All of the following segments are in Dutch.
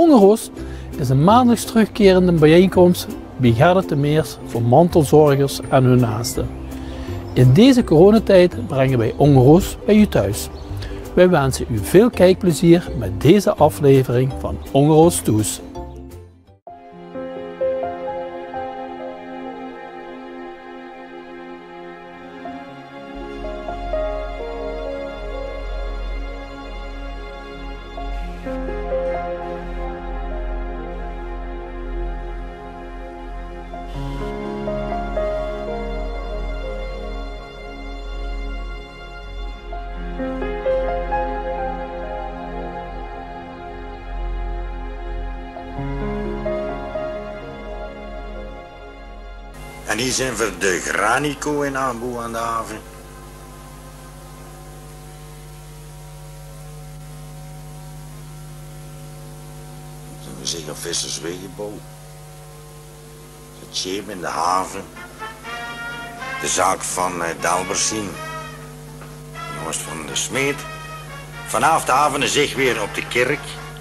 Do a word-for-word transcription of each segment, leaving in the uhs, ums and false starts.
Ongeroos is een maandelijks terugkerende bijeenkomst bij Gerda de Meers voor mantelzorgers en hun naasten. In deze coronatijd brengen wij Ongeroos bij u thuis. Wij wensen u veel kijkplezier met deze aflevering van Ongeroos Toes. En hier zijn we de Granico in aanboe aan de haven. We zeggen Visserswegenbouw. Het schip in de haven. De zaak van uh, Dalbersien. Jongens van de Smeet. Vanaf de haven zich weer op de kerk.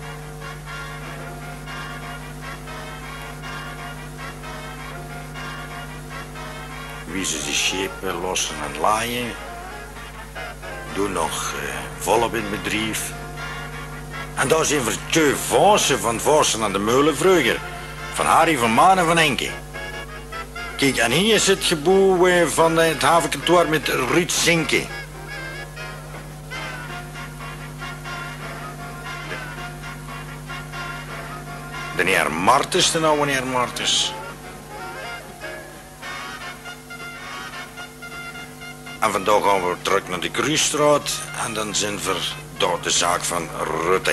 Wie ze de schepen lossen en laaien. Doen nog uh, volop in bedrijf. En daar zijn we twee Vossen van Vossen aan de Meulenvreugger. Van Harry van Maan en van Enke. Kijk, en hier is het gebouw uh, van uh, het havenkantoor met Ruud Zinke. De heer Martens, de oude heer Martens. En vandaag gaan we terug naar de Kruisstraat en dan zijn we door de zaak van Rutte.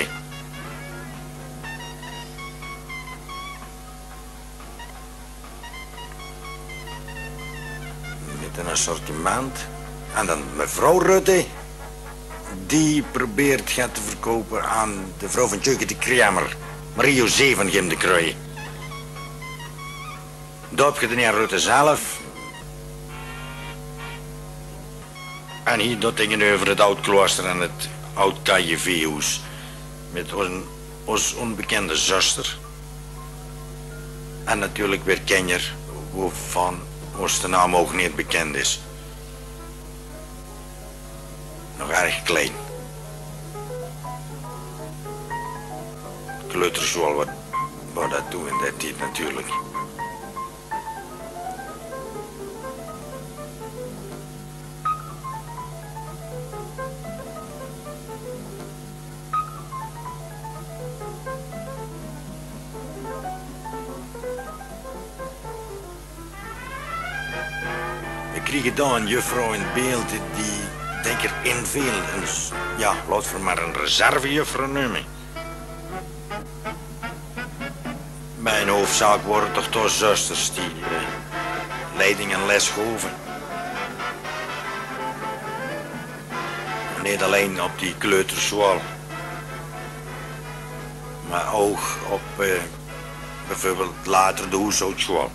Met een assortiment. En dan mevrouw Rutte, die probeert het te verkopen aan de vrouw van Tjeuke de Kramer, Marie-José van Gim de Kruij. Daar heb je de heer Rutte zelf. En hier dat tegenover het oud klooster en het oud K J V-huis. Met een, ons onbekende zuster. En natuurlijk weer kenner, waarvan ons de naam ook niet bekend is. Nog erg klein. Kleuterschool, wat, wat dat doen in dat tijd natuurlijk. We kregen daar een juffrouw in beeld die denk ik in veel, een, ja, laten we maar een reservejuffrouw noemen. Mijn hoofdzaak worden toch toch zusters die uh, leiding en les geven. Niet alleen op die kleuterschool, maar ook op uh, bijvoorbeeld later de huishoudschool.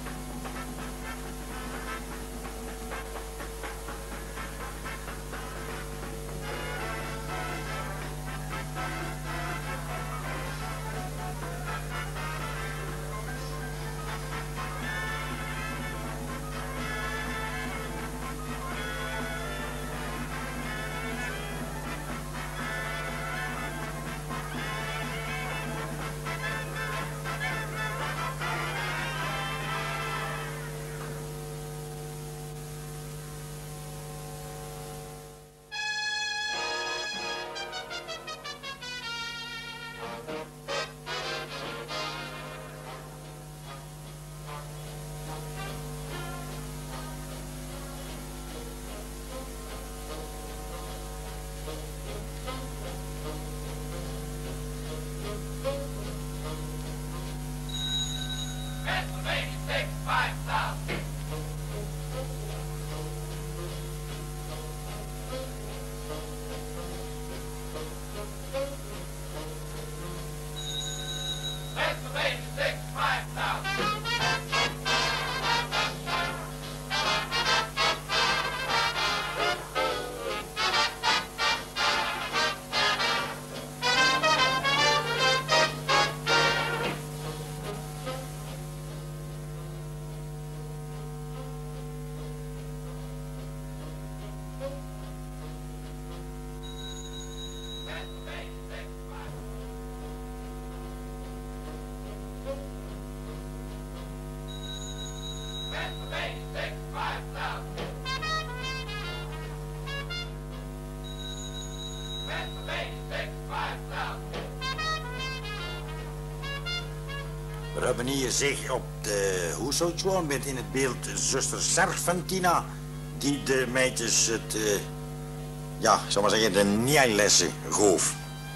We hebben hier zich op de hoeshoudsschool met in het beeld zuster Serpentina, die de meisjes het, uh, ja, ik zal maar zeggen, de nijlessen gaf.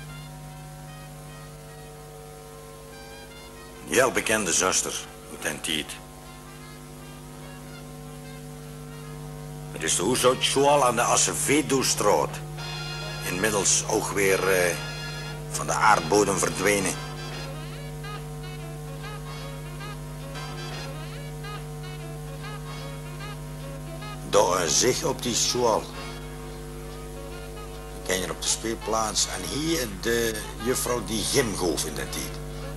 Een heel bekende zuster uit die tijd. Het is de hoeshoudsschool aan de Acevedo-straat. Inmiddels ook weer uh, van de aardbodem verdwenen. Daar zich op die school. Dan ken je op de speelplaats en hier de juffrouw die gym gaf in de tijd.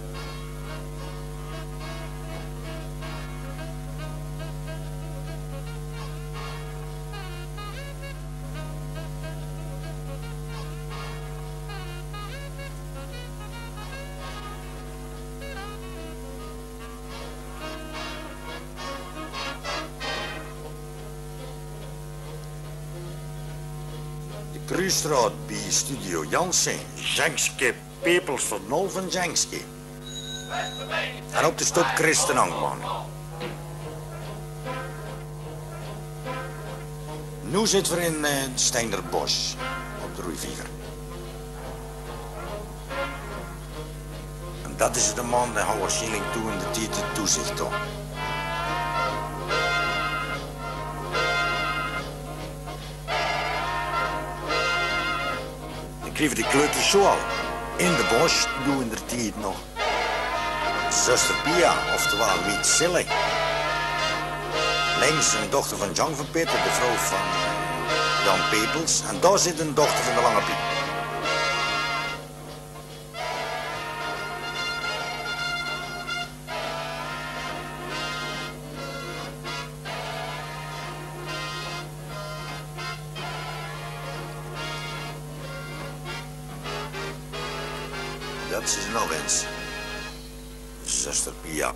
Kruisstraat bij Studio Jansen, Jankske Pepels van Nol van Jankske. En op de stop Christen Angman. Nu zitten we in uh, Steinerbos, op de rivier. En dat is de man die houdt waarschijnlijk toe in de tijd het toezicht toe. Kreeg de kleuterschool in de bos, doe in de tijd nog. Zuster Pia, oftewel Wiet Sille. Links een dochter van Jan van Peter, de vrouw van Jan Pepels. En daar zit een dochter van de Lange Piet. Dat is nog eens. Zuster Pia.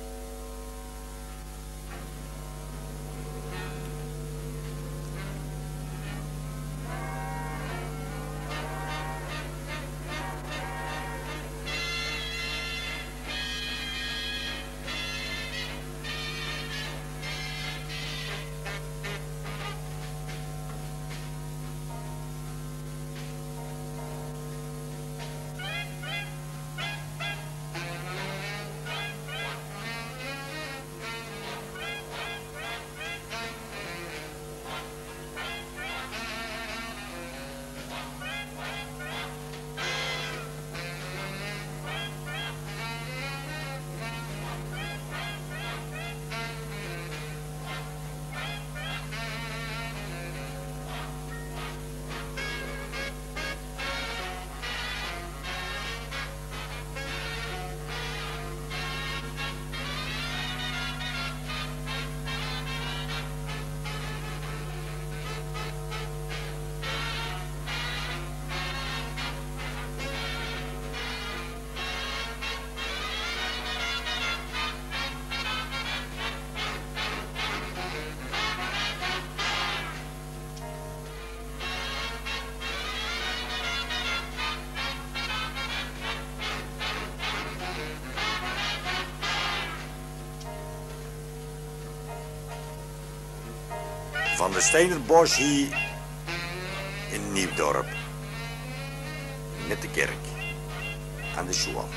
Van de Steinerbos hier in Nieuwdorp. Met de kerk en de school.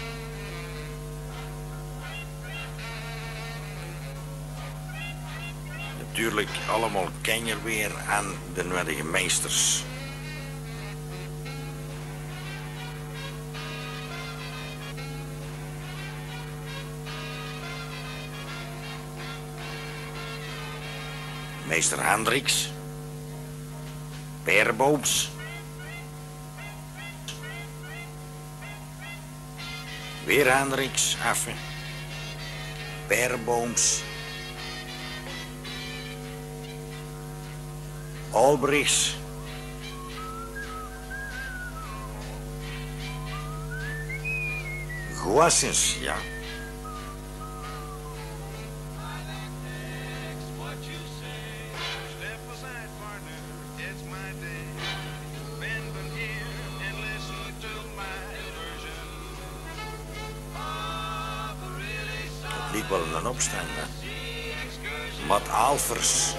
Natuurlijk allemaal ken je weer aan de nuttige meesters. Meester Hendricks, Peerbooms, weer Hendricks, even, Peerbooms, Albrechts, Goossens, ja. ik wel een opstanden. Mat Alfers.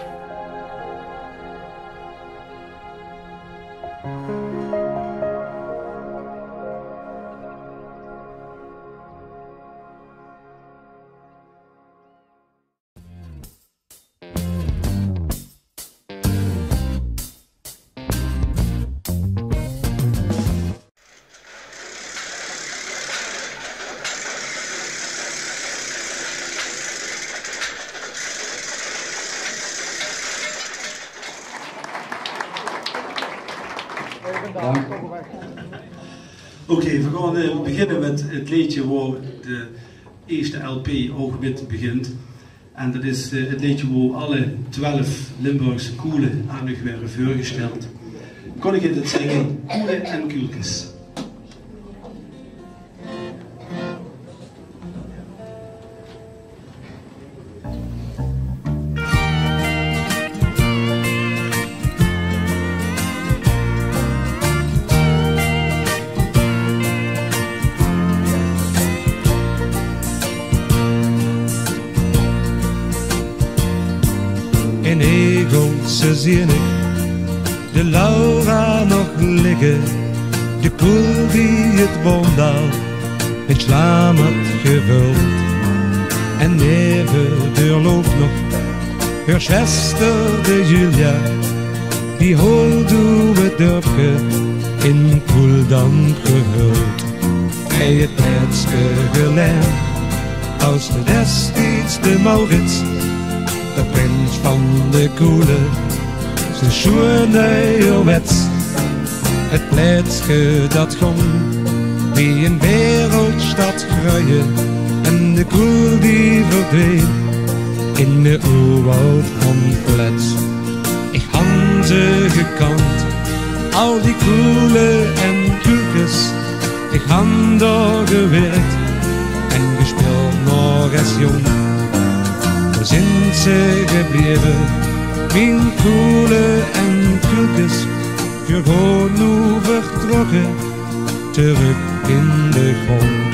Oké, okay, we gaan uh, beginnen met het liedje waar de eerste L P ook met begint. En dat is uh, het liedje waar alle twaalf Limburgse koelen aan u werden voorgesteld. Kon ik het zeggen? Koelen en kuulkens. In Egelse zie ik de Laura nog liggen, de koel die het wondal met slaam had gevuld. En neven de loopt nog haar zuster de Julia, die holt door het dorpje in koeldamp gehuld. Bij het netske gelern als de destijds de Maurits, de prins van de koele, zijn schoen nieuwerwets. Het pleitske dat gong, wie een wereldstad groeien, en de koel die verdween in de oerwoud van Flets. Ik had ze gekant, al die koelen en koelkes, ik had door gewerkt en gespeeld nog als jong. Zijn ze gebleven, mijn koelen en koelkes, voor gewoon nu vertrokken, terug in de grond.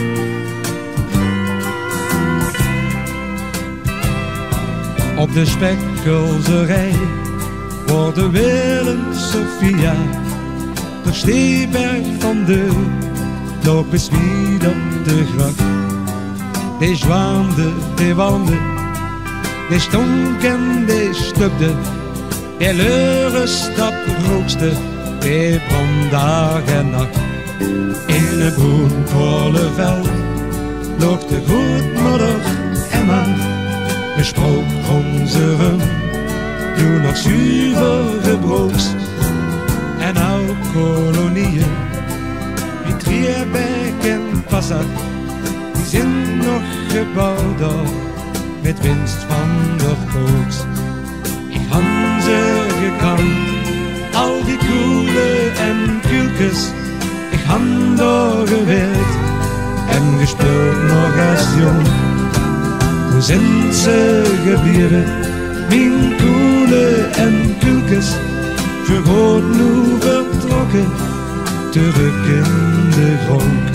Op de spekkelserij worden Willem, Sophia, de Steeberg van de loop eens weer op de gracht. Die zwaande, die wanden, die stonk en die stupde, die leuren stad rookste, die brand dag en nacht. In het groenvolle veld loopt de goedmoeder Emma, besprook onze rum, toen nog zuivere brooks. En oude kolonieën, die Trierbeek en Passat, die zijn nog gebouwd door met winst van de kooks. Ik had ze gekant, al die koelen en kuulkes, ik had doorgewerkt en gespeeld nog als jong. Hoe zijn ze gebleven, mijn koelen en kuulkes, voor goed nu vertrokken, terug in de grond.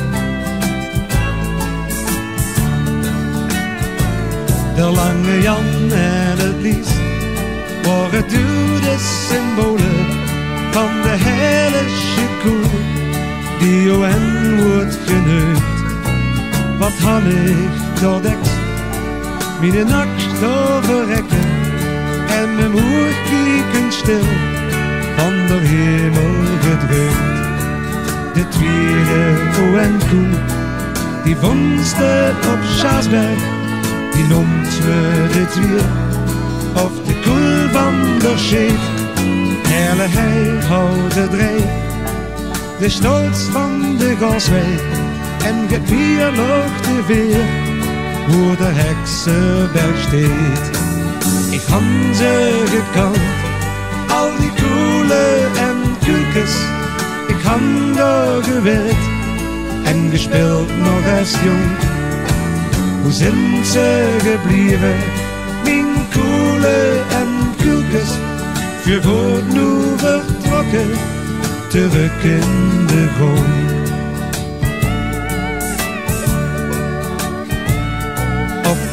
De lange Jan en het Lies waren toen de symbolen van de heilige koel, die Johan wordt geneukt. Wat had ik doordekt, mijn nacht overrekken en mijn moer kieken stil, van de hemel gedrukt. De tweede Johan koel, die vondste op Schaasberg, die noemt me de Twier, of de koel van de scheef. Herle hij houdt de dreef, de stolz van de Gaswijk, en gevier nog de veer, hoe de Heksenberg steekt. Ik had ze gekant, al die koelen en kuulkes, ik had doorgewerkt en gespeeld nog als jong. Hoe zijn ze gebleven, mijn koelen en kuulkes, voor goed nu vertrokken, terug in de grond. Op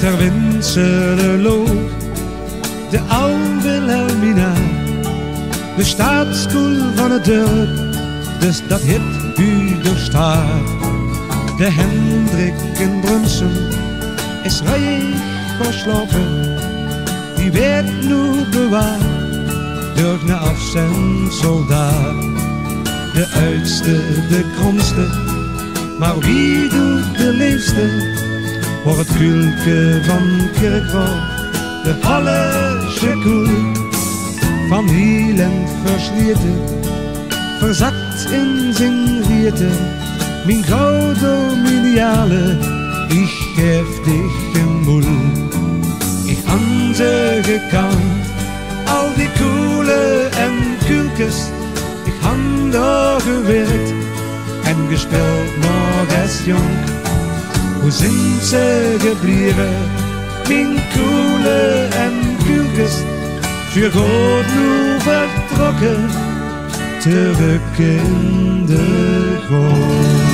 ter Winselerlood, de oude Wilhelmina, de staatskoel van het dorp, dus dat hit u doorstaat. De Hendrik in Brunsen is reich verslapen, die werd nu bewaard door een afzend soldaat. De oudste, de kromste, maar wie doet de leefste? Voor het kulke van Kerkrol, de Hallische koel, van heel en versleten, verzakt in zijn rieten. Mijn gouden miliale, ik geef dich een moel. Ik aan ze gekant, al die koelen en kulkes, ik han daar gewerkt en gespeeld nog als jong. Hoe zijn ze gebleven, mijn koelen en kulkes, voor goed nu vertrokken, terug in de grond.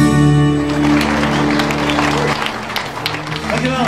Dankjewel.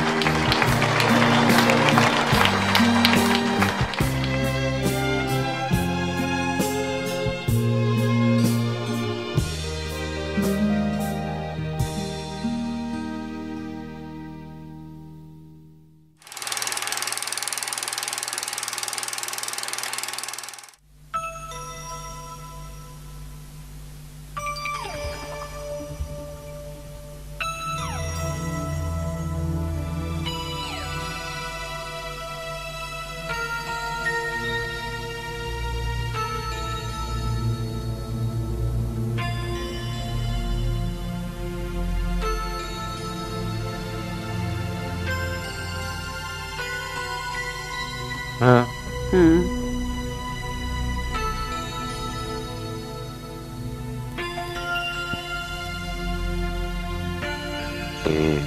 Ja. Hmm. Mm.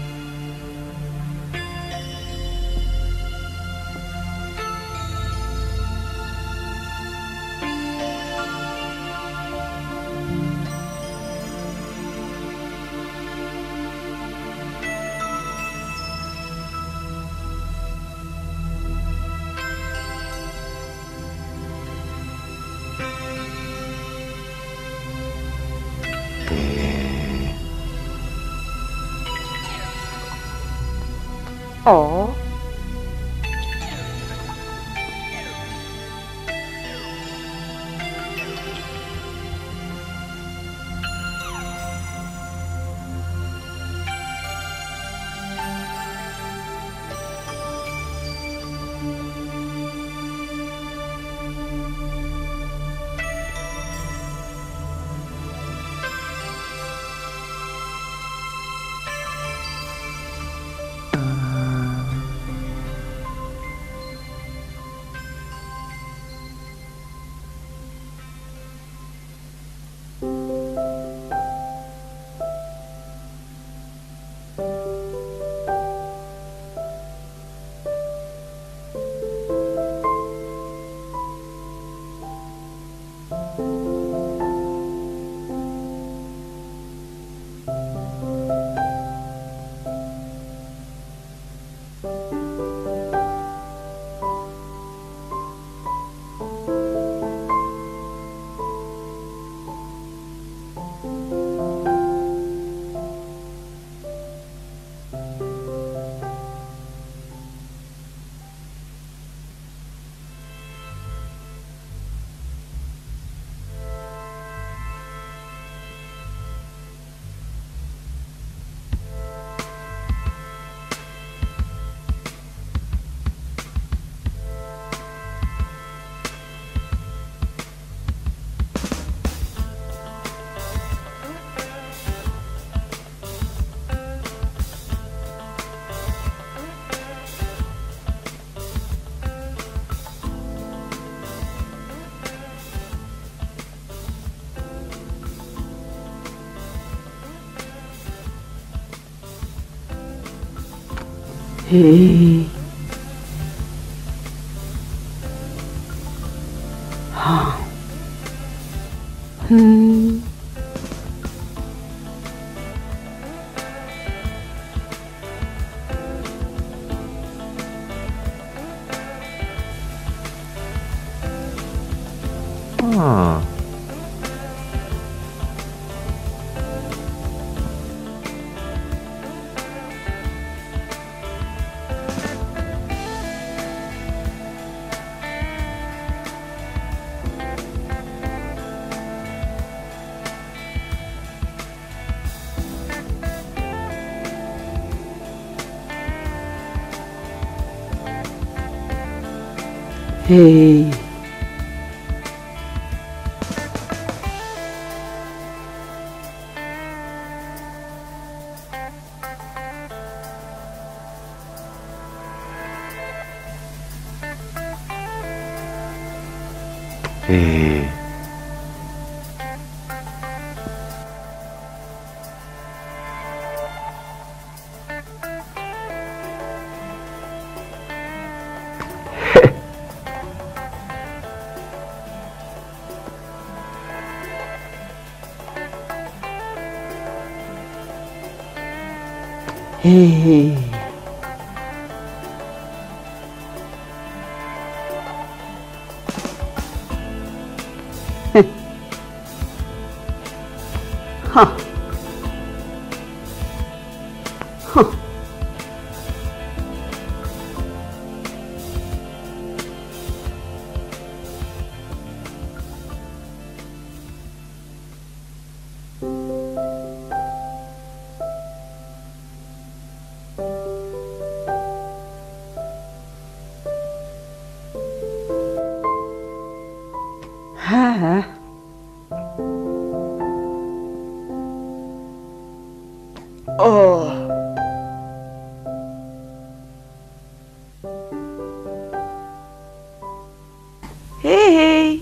Oh. Hey. Ha. Hmm. Ah. Hey. Hey. Hey. Huh. Huh. Huh. Oh. Hey, hey.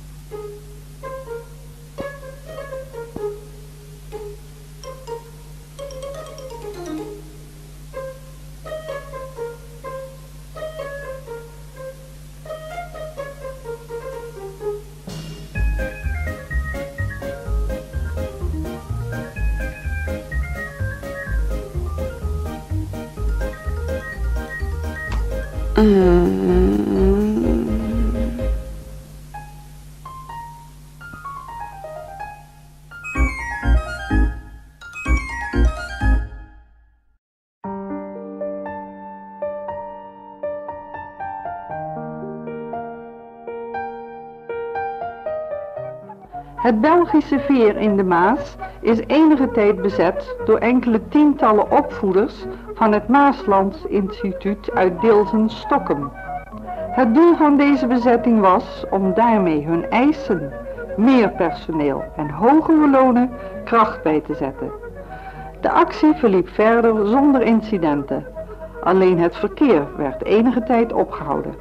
Het Belgische veer in de Maas is enige tijd bezet door enkele tientallen opvoeders van het Maaslands Instituut uit Dilsen-Stokkem. Het doel van deze bezetting was om daarmee hun eisen, meer personeel en hogere lonen kracht bij te zetten. De actie verliep verder zonder incidenten. Alleen het verkeer werd enige tijd opgehouden.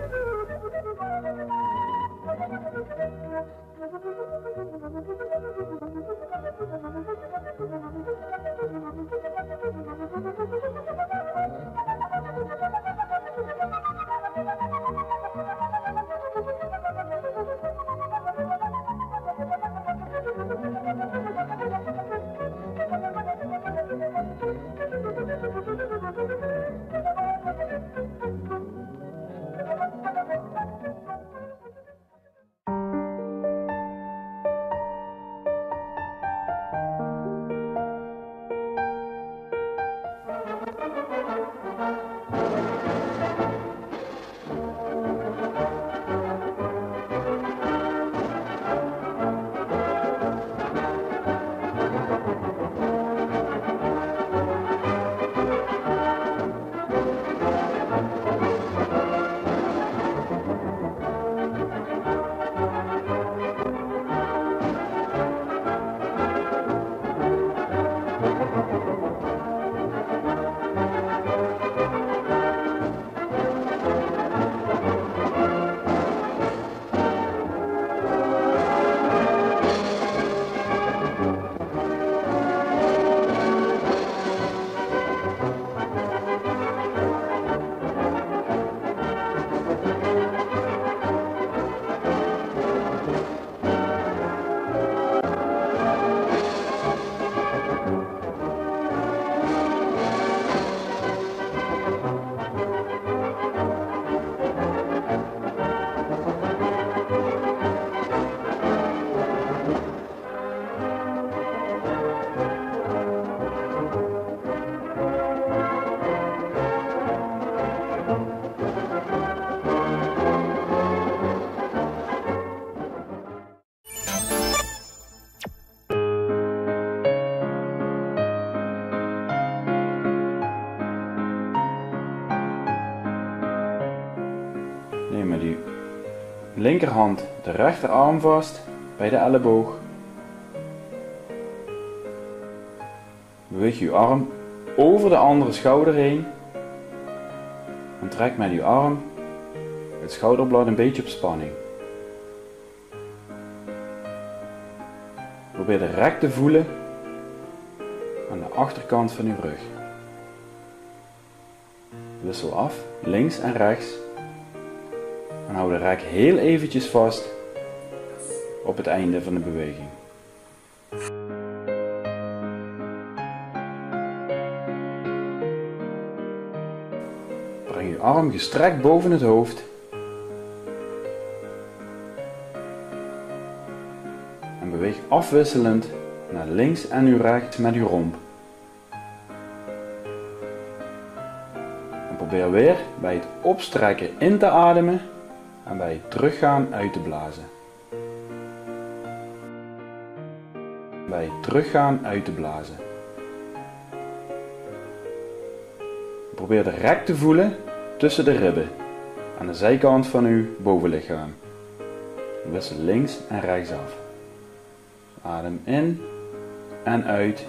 Neem met uw linkerhand de rechterarm vast bij de elleboog. Beweeg uw arm over de andere schouder heen en trek met uw arm het schouderblad een beetje op spanning. Probeer de rek te voelen aan de achterkant van uw rug. Wissel af, links en rechts. En hou de rek heel eventjes vast op het einde van de beweging. Breng uw arm gestrekt boven het hoofd. En beweeg afwisselend naar links en uw rechts met uw romp. En probeer weer bij het opstrekken in te ademen en bij het teruggaan uit te blazen. Bij het teruggaan uit te blazen. Probeer de rek te voelen tussen de ribben aan de zijkant van uw bovenlichaam. Wissel links en rechts af. Adem in en uit.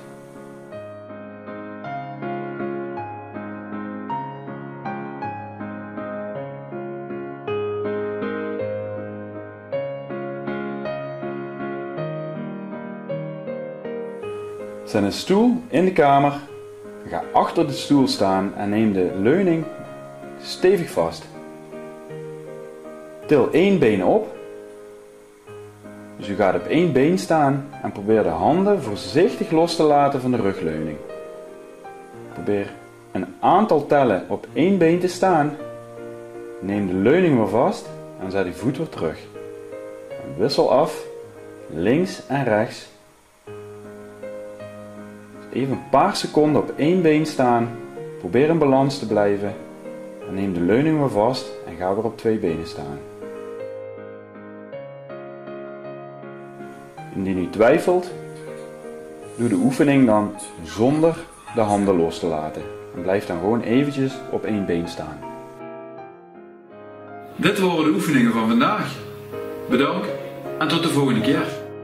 Zet een stoel in de kamer. Ga achter de stoel staan en neem de leuning stevig vast. Til één been op. Dus u gaat op één been staan en probeer de handen voorzichtig los te laten van de rugleuning. Probeer een aantal tellen op één been te staan. Neem de leuning weer vast en zet uw voet weer terug. En wissel af, links en rechts. Even een paar seconden op één been staan. Probeer in balans te blijven. En neem de leuning weer vast en ga weer op twee benen staan. Indien u twijfelt, doe de oefening dan zonder de handen los te laten. En blijf dan gewoon eventjes op één been staan. Dit waren de oefeningen van vandaag. Bedankt en tot de volgende keer.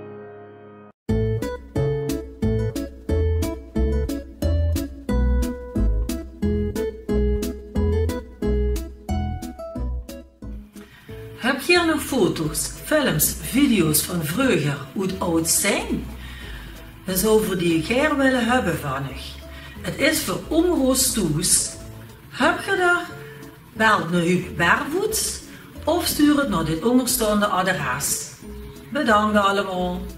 Heb je nog foto's, films, video's van vroeger, hoe het oud zijn? Dat is over die jij willen hebben van u. Het is voor Omroos Toes. Heb je daar? Bel naar Huub Barvoets of stuur het naar dit onderstaande adres. Bedankt allemaal.